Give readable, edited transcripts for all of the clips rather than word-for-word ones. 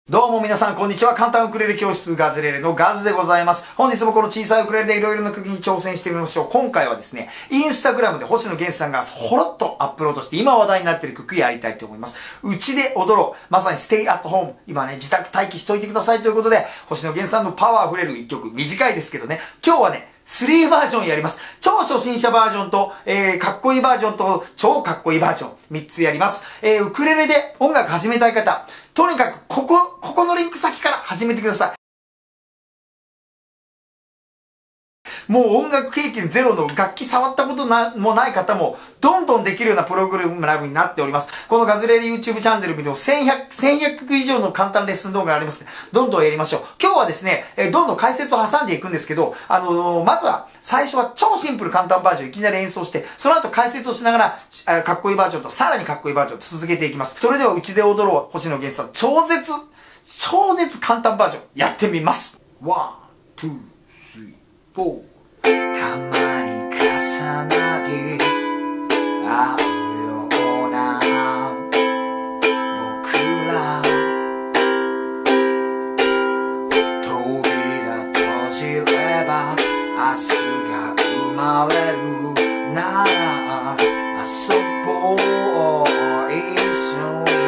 どうも皆さんこんにちは。簡単ウクレレ教室ガズレレのガズでございます。本日もこの小さいウクレレでいろいろな曲に挑戦してみましょう。今回はですね、インスタグラムで星野源さんがほろっとアップロードして今話題になっている曲やりたいと思います。うちで踊ろう。まさにステイアットホーム。今ね、自宅待機しといてくださいということで、星野源さんのパワー溢れる一曲、短いですけどね、今日はね、3バージョンやります。超初心者バージョンと、かっこいいバージョンと、超かっこいいバージョン、3つやります。ウクレレで音楽始めたい方、とにかく、ここのリンク先から始めてください。もう音楽経験ゼロの楽器触ったこともない方も、どんどんできるようなプログラムになっております。このガズレレ YouTube チャンネル見ても1100曲以上の簡単レッスン動画がありますので、どんどんやりましょう。今日はですね、どんどん解説を挟んでいくんですけど、まずは、最初は超シンプル簡単バージョンいきなり演奏して、その後解説をしながら、かっこいいバージョンとさらにかっこいいバージョンと続けていきます。それではうちで踊ろう。星野源さん、超絶簡単バージョンやってみます。1、2、3、4。たまに重なり合うような僕ら扉閉じれば明日が生まれるなら遊ぼう一緒に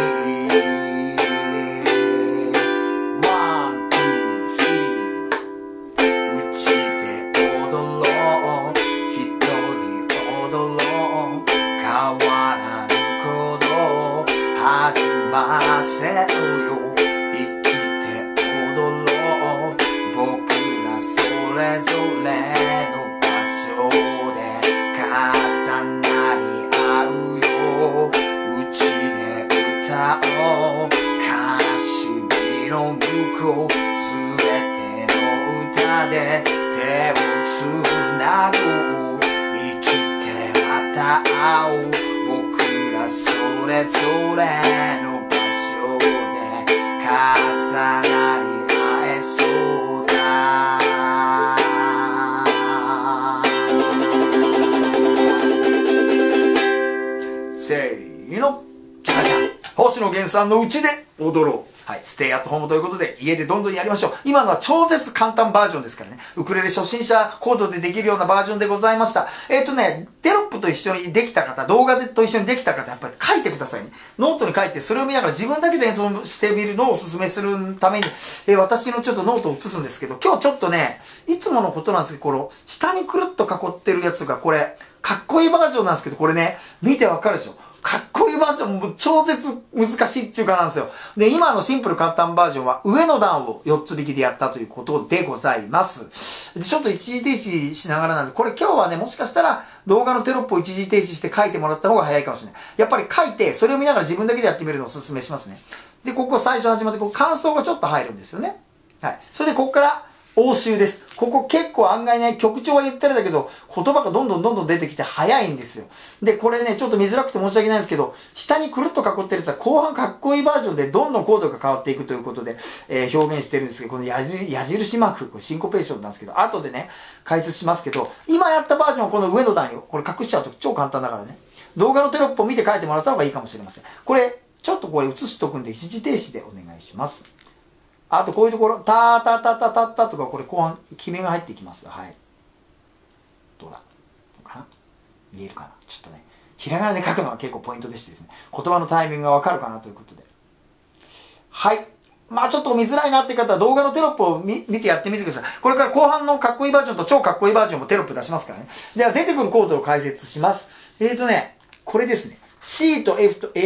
ませるよ生きて踊ろう僕らそれぞれの場所で重なり合うようちで歌おう悲しみの向こう全ての歌で手をつなぐ生きてまた会おう僕らそれぞれの重なり合えそうだせーのじゃじゃん星野源さんのうちで踊ろうはい、ステイアットホームということで、家でどんどんやりましょう。今のは超絶簡単バージョンですからね。ウクレレ初心者コードでできるようなバージョンでございました。テロップと一緒にできた方、動画と一緒にできた方、やっぱり書いてくださいね。ノートに書いて、それを見ながら自分だけで演奏してみるのをお勧めするために、私のちょっとノートを写すんですけど、今日ちょっとね、いつものことなんですけど、この、下にくるっと囲ってるやつが、これ、かっこいいバージョンなんですけど、これね、見てわかるでしょ。かっこいいバージョンも超絶難しいっていうかなんですよ。で、今のシンプル簡単バージョンは上の段を4つ引きでやったということでございます。で、ちょっと一時停止しながらなんで、これ今日はね、もしかしたら動画のテロップを一時停止して書いてもらった方が早いかもしれない。やっぱり書いて、それを見ながら自分だけでやってみるのをお勧めしますね。で、ここ最初始まって、ここ感想がちょっと入るんですよね。はい。それでここから、応酬です。ここ結構案外ね、曲調は言ったりだけど、言葉がどんどん出てきて早いんですよ。で、これね、ちょっと見づらくて申し訳ないんですけど、下にくるっと囲ってるやつは後半かっこいいバージョンでどんどんコードが変わっていくということで、表現してるんですけど、この矢印マーク、これシンコペーションなんですけど、後でね、解説しますけど、今やったバージョンはこの上の段よ。これ隠しちゃうと超簡単だからね。動画のテロップを見て書いてもらった方がいいかもしれません。これ、ちょっとこれ映しとくんで一時停止でお願いします。あとこういうところ、タータタタタタとか、これ後半、決めが入っていきます。はい。どうだかな見えるかなちょっとね、ひらがなで書くのは結構ポイントでしてですね、言葉のタイミングがわかるかなということで。はい。まあちょっと見づらいなって方は動画のテロップを見てやってみてください。これから後半のかっこいいバージョンと超かっこいいバージョンもテロップ出しますからね。じゃあ出てくるコードを解説します。これですね。C と F と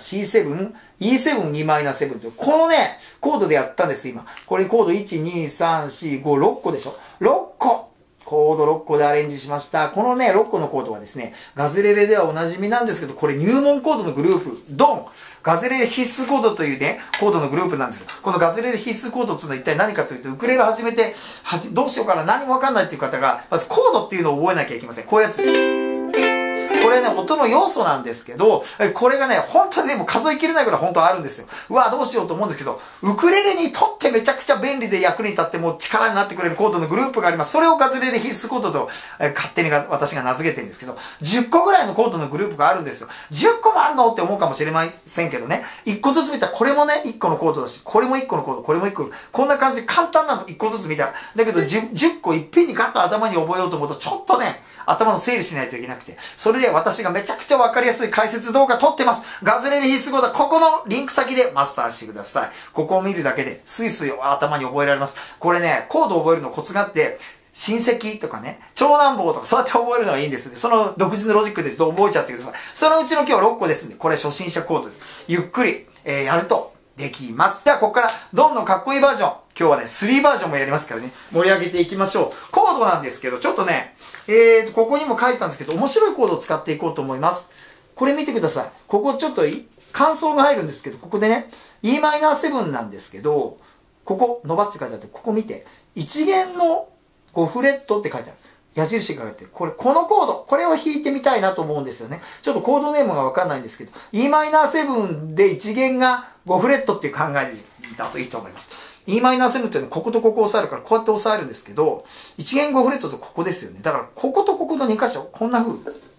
Am、C7、E7、Em7 と、このね、コードでやったんです、今。これコード1、2、3、4、5、6個でしょ。6個コード6個でアレンジしました。このね、6個のコードはですね、ガズレレではおなじみなんですけど、これ入門コードのグループ、ドンガズレレ必須コードというね、コードのグループなんですよ。このガズレレ必須コードっていうのは一体何かというと、ウクレレを始めて、どうしようかな、何もわかんないっていう方が、まずコードっていうのを覚えなきゃいけません。こういうやつ。これ、 れね、音の要素なんですけど、これがね、本当にでも数えきれないぐらい本当あるんですよ。うわ、どうしようと思うんですけど、ウクレレにとってめちゃくちゃ便利で役に立ってもう力になってくれるコードのグループがあります。それをガズレレ必須コードと、勝手に私が名付けてるんですけど、10個ぐらいのコードのグループがあるんですよ。10個もあるのって思うかもしれませんけどね。1個ずつ見たら、これもね、1個のコードだし、これも1個のコード、これも1個。こんな感じで簡単なの、1個ずつ見たら。だけど10個いっぺんにガッと頭に覚えようと思うと、ちょっとね、頭の整理しないといけなくて。それで私がめちゃくちゃわかりやすい解説動画撮ってます。ガズレレ必須コードはここのリンク先でマスターしてください。ここを見るだけで、スイスイ頭に覚えられます。これね、コードを覚えるのコツがあって、親戚とかね、長男坊とかそうやって覚えるのがいいんですね。その独自のロジックで覚えちゃってください。そのうちの今日6個ですんで、これ初心者コードです。ゆっくり、やるとできます。では、ここからどんどんかっこいいバージョン。今日はね、3バージョンもやりますからね、盛り上げていきましょう。コードなんですけど、ちょっとね、ここにも書いたんですけど、面白いコードを使っていこうと思います。これ見てください。ここちょっと感想が入るんですけど、ここでね、Em7 なんですけど、ここ伸ばして書いてあって、ここ見て、1弦の5フレットって書いてある。矢印が書いてある。このコード、これを弾いてみたいなと思うんですよね。ちょっとコードネームがわかんないんですけど、Em7 で1弦が5フレットっていう考えだといいと思います。Em7 っていうのはこことここを押さえるから、こうやって押さえるんですけど、1弦5フレットとここですよね。だから、こことここの2箇所、こんな風。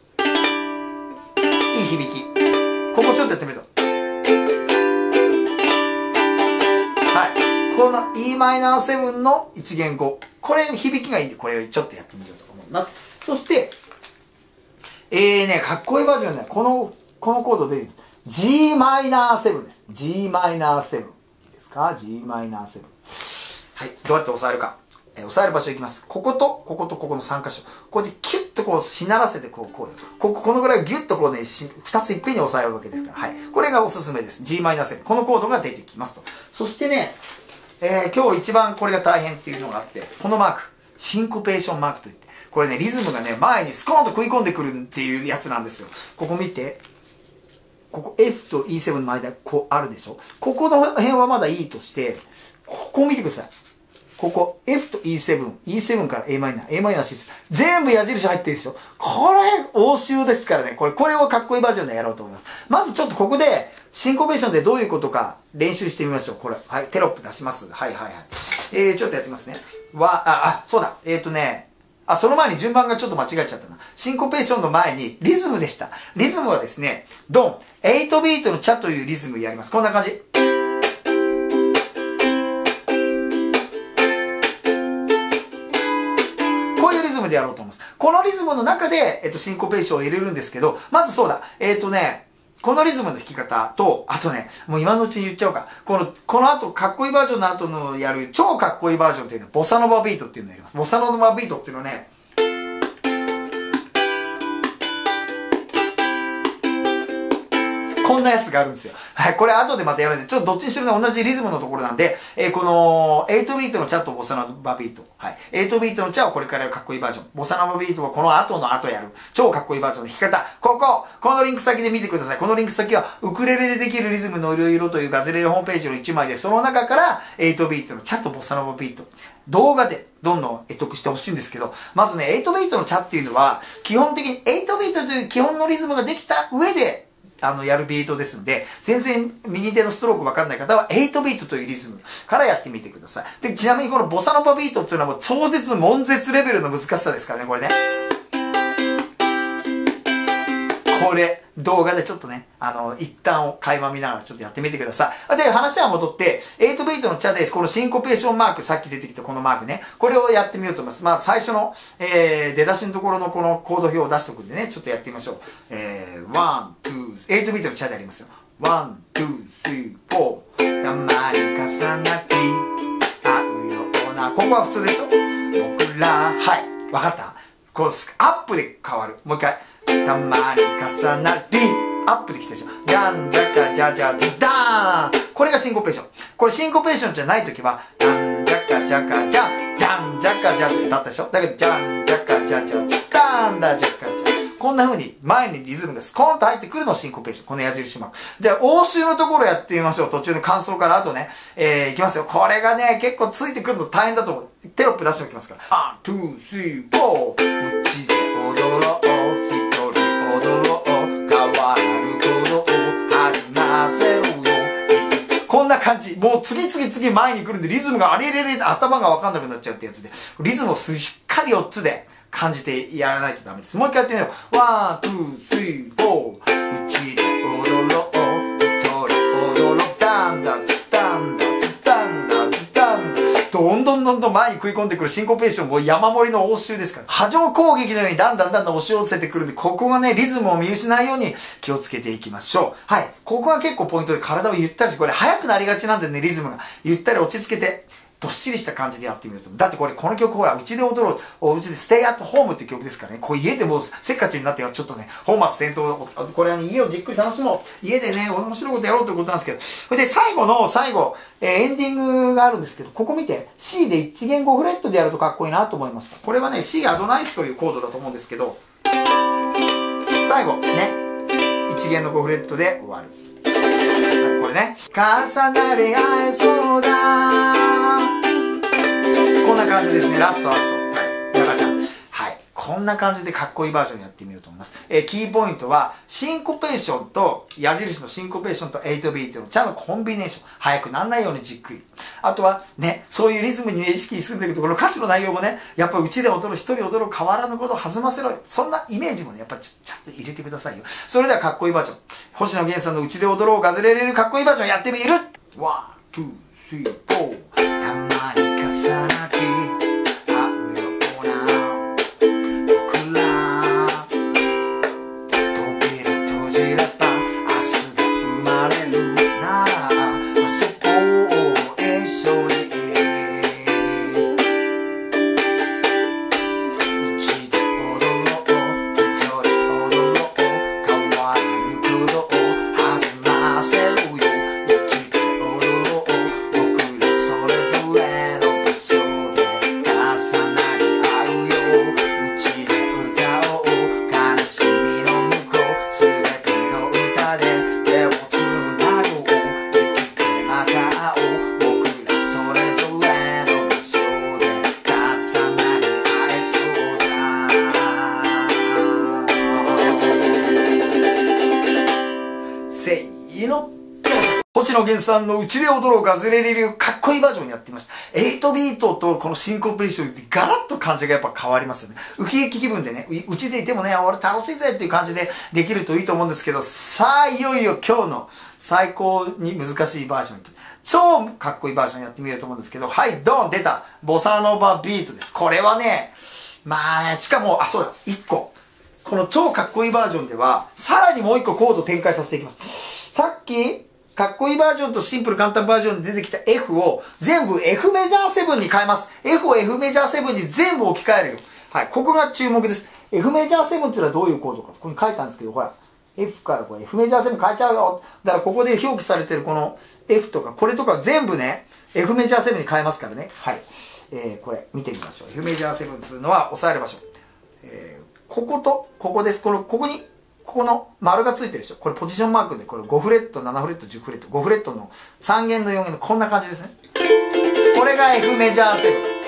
いい響き。ここちょっとやってみると。この Em7 の1弦5。これ響きがいいんで、これをちょっとやってみようと思います。そして、かっこいいバージョンで、このコードで Gm7 です。Gm7。いいですか？ Gm7。はい。どうやって押さえるか。押さえる場所いきます。こことここの3箇所。ここでキュッとこうしならせてこのぐらいギュッとこうね、2ついっぺんに押さえるわけですから。はい。これがおすすめです。Gm7。このコードが出てきますと。そしてね、今日一番これが大変っていうのがあって、このマーク、シンコペーションマークといって、これね、リズムがね、前にスコーンと食い込んでくるっていうやつなんですよ。ここ見て。ここ F と E7 の間、こうあるでしょ。ここの辺はまだいいとして、ここを見てください。ここ F と E7、E7 から Am、Am-6。全部矢印入ってるでしょ。これ、応酬ですからね。これをかっこいいバージョンでやろうと思います。まずちょっとここで、シンコペーションでどういうことか練習してみましょう。これ。はい。テロップ出します。はい。ちょっとやってみますね。そうだ。その前に順番がちょっと間違えちゃったな。シンコペーションの前にリズムでした。リズムはですね、ドン。8ビートのチャというリズムやります。こんな感じ。こういうリズムでやろうと思います。このリズムの中で、シンコペーションを入れるんですけど、まずそうだ。このリズムの弾き方と、あとね、もう今のうちに言っちゃおうか。この後、かっこいいバージョンの後のやる超かっこいいバージョンっていうのは、ボサノバビートっていうのをやります。ボサノバビートっていうのはね、こんなやつがあるんですよ。はい、これ後でまたやるんで、ちょっとどっちにしても同じリズムのところなんで、この8ビートのチャとボサノバビート。はい。8ビートのチャはこれからやるかっこいいバージョン。ボサノバビートはこの後やる超かっこいいバージョンの弾き方。このリンク先で見てください。このリンク先は、ウクレレでできるリズムのいろいろというガズレレホームページの1枚で、その中から8ビートのチャとボサノバビート。動画でどんどん得得してほしいんですけど、まずね、8ビートのチャっていうのは、基本的に8ビートという基本のリズムができた上で、やるビートですんで、全然右手のストロークわかんない方は8ビートというリズムからやってみてください。で、ちなみにこのボサノバビートっていうのはもう超絶悶絶レベルの難しさですからね、これね。これ、動画でちょっとね、一旦垣間見ながらちょっとやってみてください。で、話は戻って、8ビートのチャで、このシンコペーションマーク、さっき出てきたこのマークね、これをやってみようと思います。まあ、最初の、出だしのところのこのコード表を出しておくんでね、ちょっとやってみましょう。1、2、8ビートのチャでありますよ。1、2、3、4。たまに重なって合うような。ここは普通でしょ。僕ら、はい。わかった？こう、アップで変わる。もう一回。たまに重なり、アップできたでしょ。じゃんじゃかじゃじゃズダーン。これがシンコペーション。これシンコペーションじゃないときは、じゃんじゃかじゃかじゃん、じゃんじゃかじゃじゃだったでしょ。だけど、じゃんじゃかじゃじゃズダーンだじゃかじゃ。こんな風に前にリズムがスコーンと入ってくるのをシンコペーション。この矢印マーク。じゃあ、応酬のところやってみましょう。途中の感想からあとね、いきますよ。これがね、結構ついてくるの大変だと思う。テロップ出しておきますから。1、2、3、4。うちで踊ろう。一人踊ろう。 感じ。もう次前に来るんで、リズムがあれれれ頭がわかんなくなっちゃうってやつで、リズムをしっかり4つで感じてやらないとダメです。もう一回やってみよう。ワン、ツー、スリー、フォー。うちで踊ろう。一人踊ろう。ダンダツダンダツダンダツダンダ。どんどん前に食い込んでくるシンコペーションも山盛りの応酬ですから。波状攻撃のようにだんだん押し寄せてくるんで、ここがね、リズムを見失うように気をつけていきましょう。はい。ここが結構ポイントで体をゆったりして、これ速くなりがちなんでね、リズムが。ゆったり落ち着けて、どっしりした感じでやってみると。だってこれ、この曲ほら、うちで踊ろう。おうちでステイアットホームっていう曲ですからね。こう家でもうせっかちになってちょっとね、本末転倒。これはね、家をじっくり楽しもう。家でね、面白いことやろうということなんですけど。それで最後、エンディングがあるんですけど、ここ見て、C で1弦5フレットでやるとかっこいいなと思いました。これはね、C アドナイスというコードだと思うんですけど、最後、ね、1弦の5フレットで終わる。これね、重なり合えそうだ。こんな感じですね。ラスト。はい。中ちゃん。はい。こんな感じでかっこいいバージョンやってみようと思います。キーポイントは、シンコペーションと、矢印のシンコペーションと8ビートのちゃんとコンビネーション。早くなんないようにじっくり。あとは、ね、そういうリズムにね、意識するんだけど、この歌詞の内容もね、やっぱりうちで踊る、一人踊る変わらぬことを弾ませろよ。そんなイメージもね、やっぱりちゃんと入れてくださいよ。それではかっこいいバージョン。星野源さんのうちで踊ろうガズレレるかっこいいバージョンやってみる。ワン、ツー、スリー、フォー。たまに重なって合うような僕ら扉閉じれば明日が生まれるならそこを一緒にうちで踊ろう一人踊ろう変わらぬことを弾ませるよ星野源さんのうちで踊ろうガズレレ流かっこいいバージョンやってみました。8ビートとこのシンコペーションでガラッと感じがやっぱ変わりますよね。ウキウキ気分でね、うちでいてもね、俺楽しいぜっていう感じでできるといいと思うんですけど、さあいよいよ今日の最高に難しいバージョン。超かっこいいバージョンやってみようと思うんですけど、はい、ドン出たボサノバビートです。これはね、まあね、しかも、そうだ、1個。この超かっこいいバージョンでは、さらにもう1個コード展開させていきます。さっき、かっこいいバージョンとシンプル簡単バージョンで出てきた F を全部 F メジャー7に変えます。F を F メジャー7に全部置き換えるよ。はい。ここが注目です。F メジャー7っていうのはどういうコードか。ここに書いたんですけど、ほら。F からこれ F メジャー7変えちゃうよ。だからここで表記されてるこの F とか、これとか全部ね、F メジャー7に変えますからね。はい。これ見てみましょう。F メジャー7っていうのは押さえる場所。ここと、ここです。ここに、ここの丸がついてるでしょ。これポジションマークで、これ5フレット、7フレット、10フレット、5フレットの3弦の4弦のこんな感じですね。これが F メジャー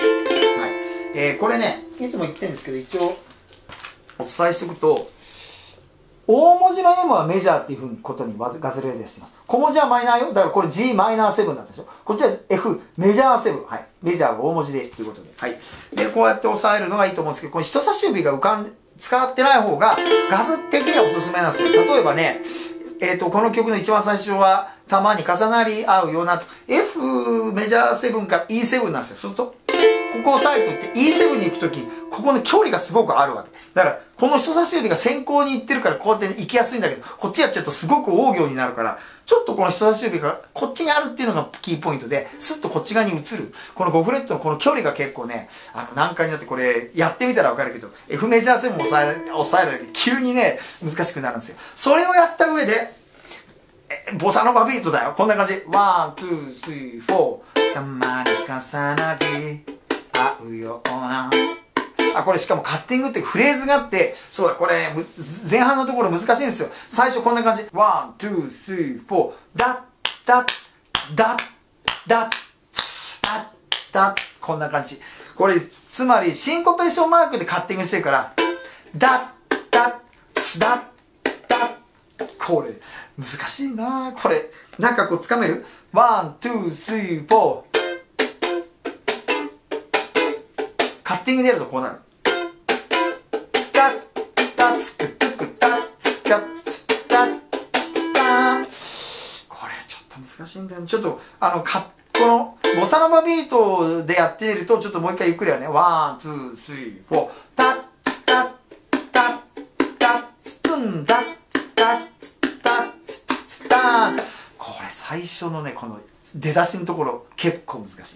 7。はい。これね、いつも言ってるんですけど、一応お伝えしておくと、大文字の M はメジャーっていうふうにことにガズレレでしてます。小文字はマイナーよ。だからこれ G マイナー7だったでしょ。こっちは F メジャー7。はい。メジャーが大文字でということで。はい。で、こうやって押さえるのがいいと思うんですけど、この人差し指が使ってない方がガズ的にはおすすめなんですよ。例えばね、この曲の一番最初は、たまに重なり合うようなと、F メジャー7から E7 なんですよ。そうすると、ここを押さえといて E7 に行くとき、ここの距離がすごくあるわけ。だから、この人差し指が先行に行ってるからこうやって行きやすいんだけど、こっちやっちゃうとすごく大行になるから、ちょっとこの人差し指がこっちにあるっていうのがキーポイントで、スッとこっち側に移る。この5フレットのこの距離が結構ね、難解になってこれ、やってみたらわかるけど、F メジャー7も抑えるだけで急にね、難しくなるんですよ。それをやった上で、ボサノバビートだよ。こんな感じ。ワン、ツー、スリー、フォー。たまに重なり合うような。これしかもカッティングってフレーズがあって、そうだ、これ、前半のところ難しいんですよ。最初こんな感じ。ワン、ツー、スリー、フォー。ダッ、ダッ、ダッ、ダッ、ダッ、ダッ。こんな感じ。これ、つまり、シンコペーションマークでカッティングしてるから、ダッ、ダッ、ダッ、ダッ。 これ、難しいなこれ。なんかこう掴める？ 1、2、3、4。カッティングでやるとこうなる。タッ、タッ、ツクトゥク、タッ、ツカッ、ツタッ、タッ。これちょっと難しいんだよね。ちょっと、この、ボサノバビートでやってみると、ちょっともう一回ゆっくりやね。1、2、3、4。タッ、ツタッ、タッ、タッ、ツトゥン、タッ、ツタッ、ツタッ、ツタッ。これ最初のね、この出だしのところ、結構難しい。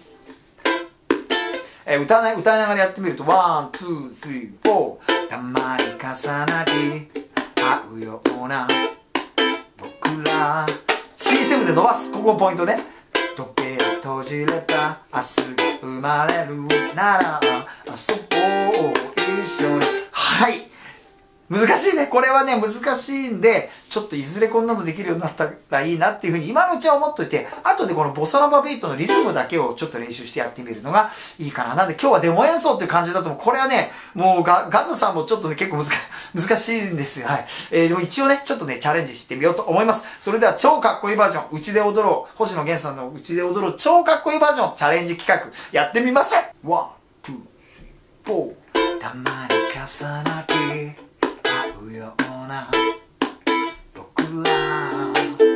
歌いながらやってみると、1、2、3、4。たまに重なり合うような僕ら。C7 で伸ばす。ここポイントね。時計閉じれば明日が生まれるなら遊ぼう一緒に。はい。難しいね。これはね、難しいんで、ちょっといずれこんなのできるようになったらいいなっていうふうに今のうちは思っといて、後でこのボサノバビートのリズムだけをちょっと練習してやってみるのがいいかな。なんで今日はデモ演奏っていう感じだと、これはね、もうガズさんもちょっとね、結構難しいんですよ。はい。でも一応ね、ちょっとね、チャレンジしてみようと思います。それでは超かっこいいバージョン、うちで踊ろう。星野源さんのうちで踊ろう超かっこいいバージョン、チャレンジ企画、やってみます。1、2、4。たまに重なり合うような僕ら。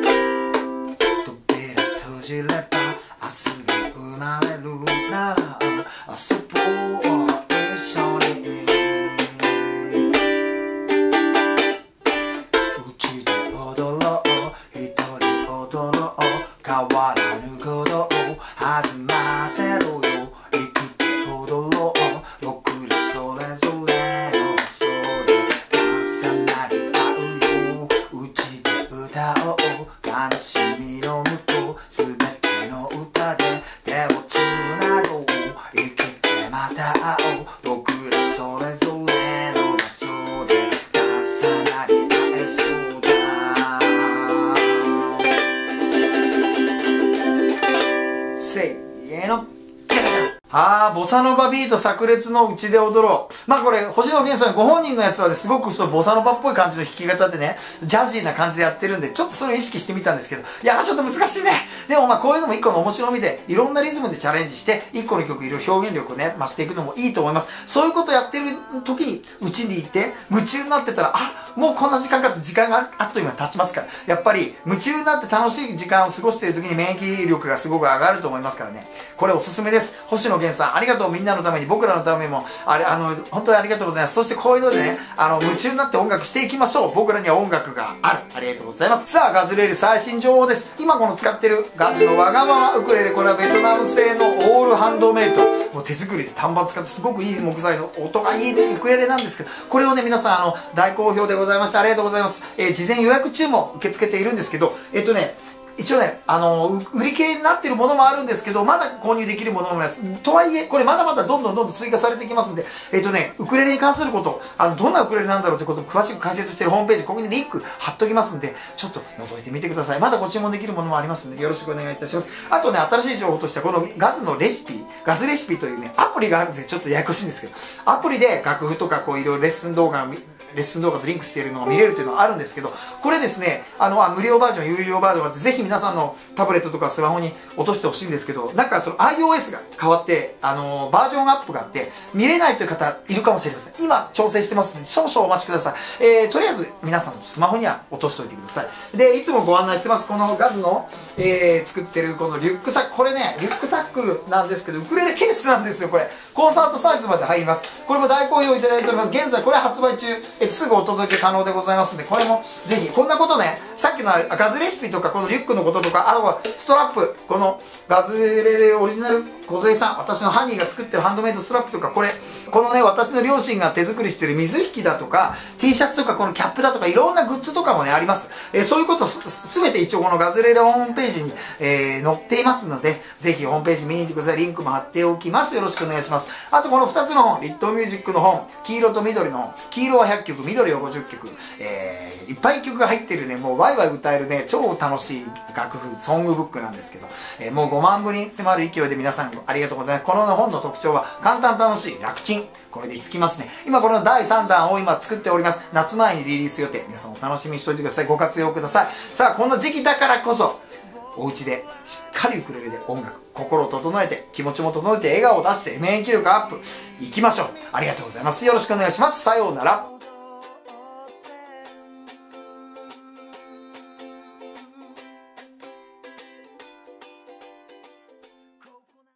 扉閉じれば明日が生まれるなら遊ぼう一緒に。うちで踊ろう一人踊ろう変わらぬことを始ませろよ。生きて踊ろう僕らそれぞれの場所で重なり合うよ。うちで歌おう悲しみの向こうすべての歌で手をつなごう。生きてまた会おう僕らそれぞれの場所で重なり合えそうだ。せーの。ボサノバビート炸裂のうちで踊ろう。まあこれ、星野源さんご本人のやつはね、すごくボサノバっぽい感じの弾き方でね、ジャジーな感じでやってるんで、ちょっとそれを意識してみたんですけど、いや、ちょっと難しいね。でもまあこういうのも一個の面白みで、いろんなリズムでチャレンジして、一個の曲いろいろ表現力をね、増していくのもいいと思います。そういうことやってる時に、うちに行って、夢中になってたら、もうこんな時間かって時間があっという間に経ちますから、やっぱり夢中になって楽しい時間を過ごしている時に免疫力がすごく上がると思いますからね。これおすすめです。星野源さん、ありがとう。みんなのために、僕らのためにも、本当にありがとうございます。そしてこういうのでね、夢中になって音楽していきましょう。僕らには音楽がある。ありがとうございます。さあ、ガズレレ最新情報です。今この使ってるガズのわがままウクレレ、これはベトナム製のオールハンドメイド。もう手作りで単板使ってすごくいい木材の音がいいウクレレなんですけど、これをね、皆さん、大好評でございました。ありがとうございます。事前予約注文受け付けているんですけど、一応ね、売り切れになっているものもあるんですけど、まだ購入できるものもあります。とはいえ、これまだまだどんどん追加されていきますんで、ウクレレに関すること、どんなウクレレなんだろうということを詳しく解説しているホームページ、ここにリンク貼っときますんで、ちょっと覗いてみてください。まだご注文できるものもありますので、よろしくお願いいたします。あとね、新しい情報としては、このガズのレシピ、ガズレシピというね、アプリがあるんで、ちょっとややこしいんですけど、アプリで楽譜とかこういろいろレッスン動画とリンクしているのが見れるというのがあるんですけど、これですね、無料バージョン、有料バージョンがあって、ぜひ皆さんのタブレットとかスマホに落としてほしいんですけど、なんかその iOS が変わって、バージョンアップがあって、見れないという方いるかもしれません。今、調整してますので、少々お待ちください。とりあえず、皆さんのスマホには落としておいてください。で、いつもご案内してます、このガズの、作ってるこのリュックサック、これね、リュックサックなんですけど、ウクレレケースなんですよ、これ。コンサートサイズまで入ります。これも大好評いただいております。現在、これ発売中、すぐお届け可能でございますので、これもぜひ、こんなことね、さっきのガズレシピとか、このリュックのこととか、あとはストラップ、このガズレレオリジナル小杉さん、私のハニーが作ってるハンドメイドストラップとか、このね、私の両親が手作りしてる水引きだとか、T シャツとか、このキャップだとか、いろんなグッズとかもね、あります。そういうことすべて一応このガズレレホームページに、載っていますので、ぜひホームページ見に行ってください。リンクも貼っておきます。よろしくお願いします。あとこの2つの本、リットーミュージックの本、黄色と緑の本、黄色は100 曲、緑を50曲、いっぱい曲が入ってるね、もうワイワイ歌えるね、超楽しい楽譜、ソングブックなんですけど、もう5万部に迫る勢いで皆さんありがとうございます。この本の特徴は、簡単楽しい、楽ちん。これでつきますね。今この第3弾を今作っております。夏前にリリース予定。皆さんお楽しみにしておいてください。ご活用ください。さあ、この時期だからこそ、お家でしっかりウクレレで音楽、心を整えて、気持ちも整えて、笑顔を出して、免疫力アップ、いきましょう。ありがとうございます。よろしくお願いします。さようなら。